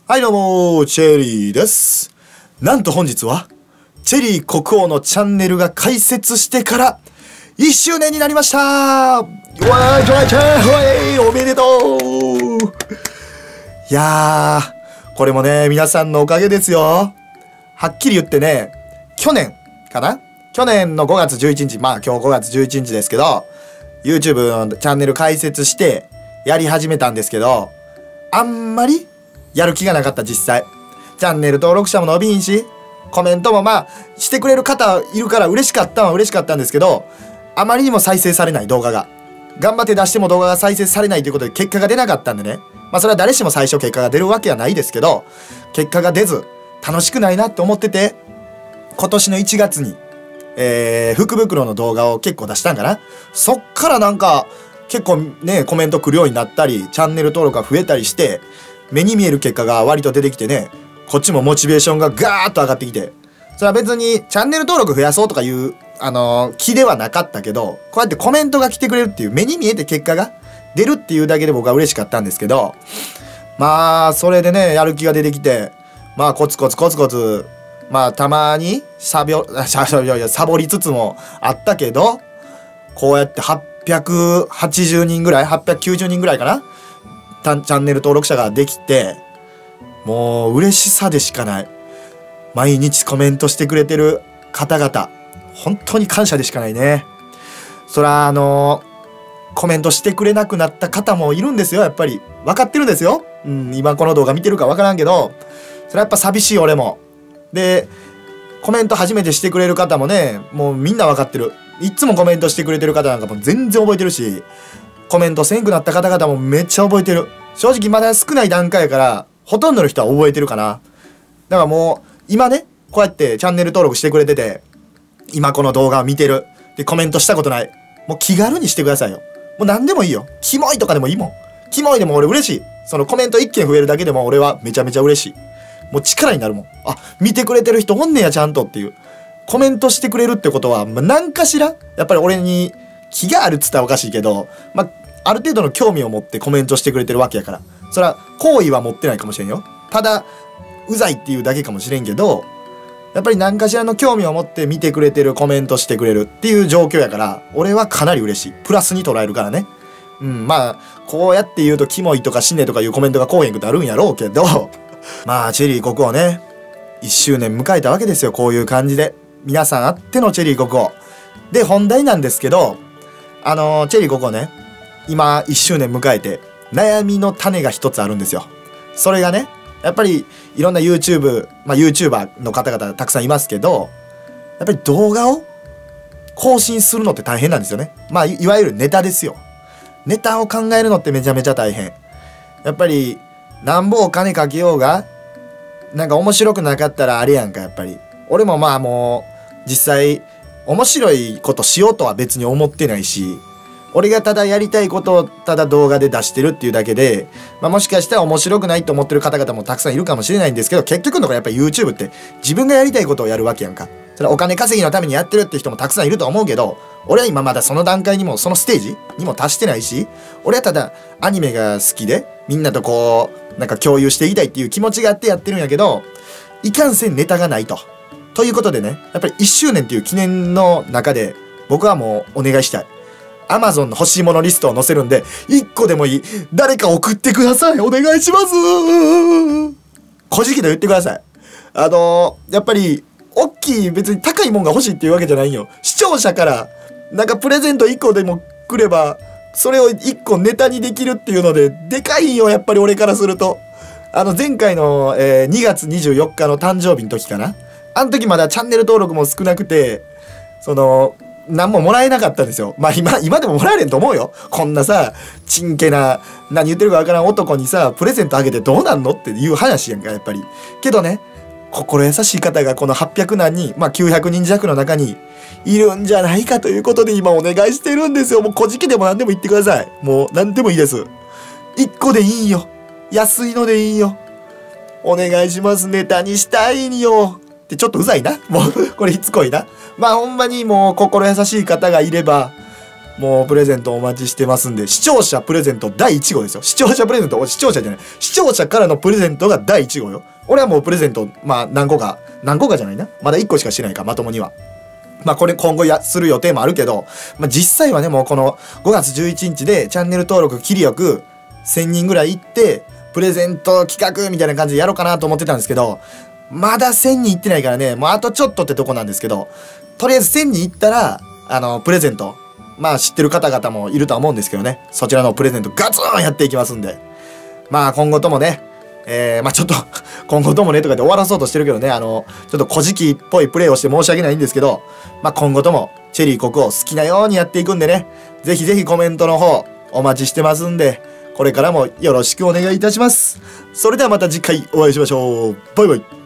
はいどうも、チェリーです。なんと本日は、チェリー国王のチャンネルが開設してから1周年になりました。わー、ちょいちょい、おめでとう。いやー、これもね、皆さんのおかげですよ。はっきり言ってね、去年かな?去年の5月11日、まあ今日5月11日ですけど、YouTube のチャンネル開設してやり始めたんですけど、あんまりやる気がなかった実際。チャンネル登録者も伸びんし、コメントもまあしてくれる方いるから嬉しかったのは嬉しかったんですけど、あまりにも再生されない動画が。頑張って出しても動画が再生されないということで結果が出なかったんでね。まあそれは誰しも最初結果が出るわけはないですけど、結果が出ず楽しくないなって思ってて、今年の1月に、福袋の動画を結構出したんかな。そっからなんか結構ね、コメント来るようになったり、チャンネル登録が増えたりして、目に見える結果が割と出てきてね、こっちもモチベーションがガーッと上がってきて、それは別にチャンネル登録増やそうとかいう気ではなかったけど、こうやってコメントが来てくれるっていう目に見えて結果が出るっていうだけで僕は嬉しかったんですけど、まあそれでね、やる気が出てきて、まあコツコツまあたまにサボりつつもあったけど、こうやって880人ぐらい890人ぐらいかな、チャンネル登録者ができて、もう嬉しさでしかない。毎日コメントしてくれてる方々、本当に感謝でしかないね。そらコメントしてくれなくなった方もいるんですよ。やっぱり分かってるんですよ。今この動画見てるか分からんけど、それはやっぱ寂しい俺も。でコメント初めてしてくれる方もね、もうみんな分かってる。いつもコメントしてくれてる方なんかも全然覚えてるし、コメントせんくなった方々もめっちゃ覚えてる。正直まだ少ない段階やからほとんどの人は覚えてるかな。だからもう今ね、こうやってチャンネル登録してくれてて、今この動画を見てるでコメントしたことない、もう気軽にしてくださいよ。もう何でもいいよ。キモいとかでもいいもん。キモいでも俺嬉しい。そのコメント1件増えるだけでも俺はめちゃめちゃ嬉しい。もう力になるもん。あ、見てくれてる人おんねやちゃんとっていう。コメントしてくれるってことは、何かしらやっぱり俺に気があるっつったらおかしいけど、ある程度の興味を持ってコメントしてくれてるわけやから、それは好意は持ってないかもしれんよ。ただうざいっていうだけかもしれんけど、やっぱり何かしらの興味を持って見てくれてる、コメントしてくれるっていう状況やから、俺はかなり嬉しい。プラスに捉えるからね。まあこうやって言うとキモいとか死ねとかいうコメントがこうへんくってあるんやろうけどまあチェリー国王ね、1周年迎えたわけですよ。こういう感じで皆さんあってのチェリー国王で、本題なんですけど、チェリー国王ね、今1周年迎えて悩みの種が一つあるんですよ。それがね、やっぱりいろんな YouTuber の方々たくさんいますけど、やっぱり動画を更新するのって大変なんですよね。いわゆるネタですよ。ネタを考えるのってめちゃめちゃ大変。やっぱりなんぼお金かけようが、なんか面白くなかったらあれやんか。やっぱり俺ももう実際面白いことしようとは別に思ってないし、俺がただやりたいことをただ動画で出してるっていうだけで、もしかしたら面白くないと思ってる方々もたくさんいるかもしれないんですけど、結局のところやっぱり YouTube って自分がやりたいことをやるわけやんか。それはお金稼ぎのためにやってるって人もたくさんいると思うけど、俺は今まだその段階にもそのステージにも達してないし、俺はただアニメが好きでみんなとこうなんか共有していきたいっていう気持ちがあってやってるんやけど、いかんせんネタがないということでね、やっぱり1周年っていう記念の中で僕はもうお願いしたい。Amazon の欲しいものリストを載せるんで、1個でもいい。誰か送ってください。お願いします。小じきで言ってください。やっぱり、大きい別に高いもんが欲しいっていうわけじゃないよ。視聴者から、なんかプレゼント1個でもくれば、それを1個ネタにできるっていうので、でかいよ、やっぱり俺からすると。前回の、2月24日の誕生日の時かな。あの時まだチャンネル登録も少なくて、何ももらえなかったんですよ。今でももらえれんと思うよ。こんなさ、ちんけな、何言ってるかわからん男にさ、プレゼントあげてどうなんのっていう話やんか、やっぱり。けどね、心優しい方がこの800何人、900人弱の中にいるんじゃないかということで今お願いしてるんですよ。もう小じきでも何でも言ってください。もう何でもいいです。1個でいいよ。安いのでいいよ。お願いします。ネタにしたいよ。ってちょっとうざいな。もう、これしつこいな。ほんまにもう心優しい方がいれば、 もうプレゼントお待ちしてますんで、視聴者プレゼント第1号ですよ。視聴者プレゼント、視聴者じゃない。視聴者からのプレゼントが第1号よ。俺はもうプレゼント、まあ何個かじゃないな。まだ1個しかしてないか、まともには。まあこれ今後する予定もあるけど、まあ実際はね、もうこの5月11日でチャンネル登録切りよく1000人ぐらい行って、プレゼント企画みたいな感じでやろうかなと思ってたんですけど、まだ1000人行ってないからね、もうあとちょっとってとこなんですけど、とりあえず1000人行ったら、プレゼント、まあ知ってる方々もいるとは思うんですけどね、そちらのプレゼントガツンやっていきますんで、まあ今後ともね、まあちょっと今後ともねとかで終わらそうとしてるけどね、ちょっと小じっぽいプレイをして申し訳ないんですけど、まあ今後ともチェリー国王好きなようにやっていくんでね、ぜひぜひコメントの方お待ちしてますんで、これからもよろしくお願いいたします。それではまた次回お会いしましょう。バイバイ。